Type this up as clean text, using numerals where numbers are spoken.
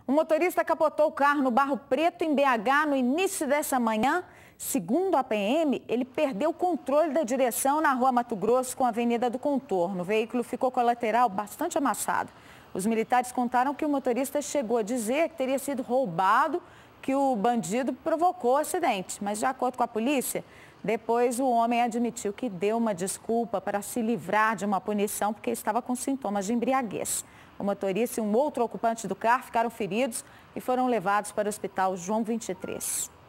Um motorista capotou o carro no Barro Preto, em BH, no início dessa manhã. Segundo a PM, ele perdeu o controle da direção na Rua Mato Grosso com a Avenida do Contorno. O veículo ficou com a lateral bastante amassado. Os militares contaram que o motorista chegou a dizer que teria sido roubado, que o bandido provocou o acidente. Mas, de acordo com a polícia, depois o homem admitiu que deu uma desculpa para se livrar de uma punição porque estava com sintomas de embriaguez. O motorista e um outro ocupante do carro ficaram feridos e foram levados para o Hospital João 23.